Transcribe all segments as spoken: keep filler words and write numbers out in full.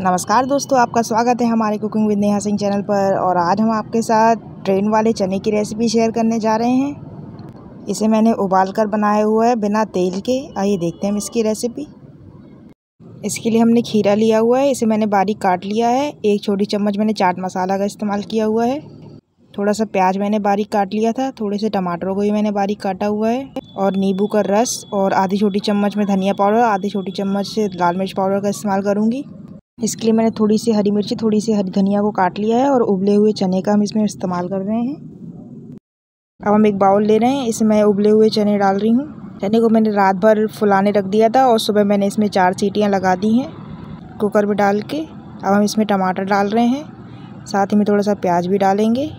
नमस्कार दोस्तों, आपका स्वागत है हमारे cooking with Neha Singh channel पर। और आज हम आपके साथ ट्रेन वाले चने की रेसिपी शेयर करने जा रहे हैं। इसे मैंने उबाल कर बनाया हुआ है बिना तेल के। आइए देखते हैं हम इसकी रेसिपी। इसके लिए हमने खीरा लिया हुआ है, इसे मैंने बारीक काट लिया है। एक छोटी चम्मच मैंने चाट मसाला का इस्तेमाल किया हुआ है। थोड़ा सा प्याज मैंने बारीक काट लिया था। थोड़े से टमाटरों को भी मैंने बारीक काटा हुआ है। और नींबू का रस और आधी छोटी चम्मच में धनिया पाउडर, आधी छोटी चम्मच से लाल मिर्च पाउडर का इस्तेमाल करूँगी। इसके लिए मैंने थोड़ी सी हरी मिर्ची, थोड़ी सी हरी धनिया को काट लिया है और उबले हुए चने का हम इसमें इस्तेमाल कर रहे हैं। अब हम एक बाउल ले रहे हैं, इसमें मैं उबले हुए चने डाल रही हूँ। चने को मैंने रात भर फुलाने रख दिया था और सुबह मैंने इसमें चार सीटियाँ लगा दी हैं कुकर में डाल के। अब हम इसमें टमाटर डाल रहे हैं, साथ ही में थोड़ा सा प्याज भी डालेंगे।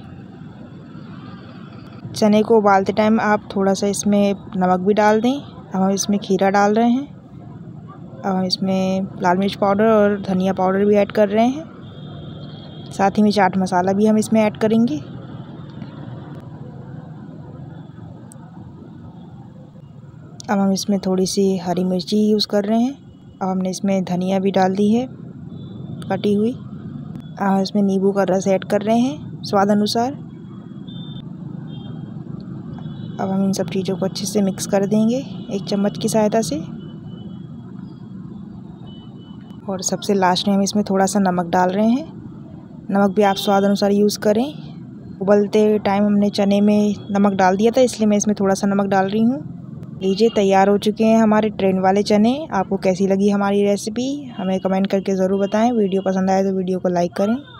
चने को उबालते टाइम आप थोड़ा सा इसमें नमक भी डाल दें। अब हम इसमें खीरा डाल रहे हैं। अब हम इसमें लाल मिर्च पाउडर और धनिया पाउडर भी ऐड कर रहे हैं। साथ ही में चाट मसाला भी हम इसमें ऐड करेंगे। अब हम इसमें थोड़ी सी हरी मिर्ची यूज़ कर रहे हैं। अब हमने इसमें धनिया भी डाल दी है कटी हुई। अब हम इसमें नींबू का रस ऐड कर रहे हैं स्वाद अनुसार। अब हम इन सब चीज़ों को अच्छे से मिक्स कर देंगे एक चम्मच की सहायता से। और सबसे लास्ट में हम इसमें थोड़ा सा नमक डाल रहे हैं। नमक भी आप स्वाद अनुसार यूज़ करें। उबलते टाइम हमने चने में नमक डाल दिया था, इसलिए मैं इसमें थोड़ा सा नमक डाल रही हूँ। लीजिए, तैयार हो चुके हैं हमारे ट्रेन वाले चने। आपको कैसी लगी हमारी रेसिपी हमें कमेंट करके ज़रूर बताएं। वीडियो पसंद आए तो वीडियो को लाइक करें।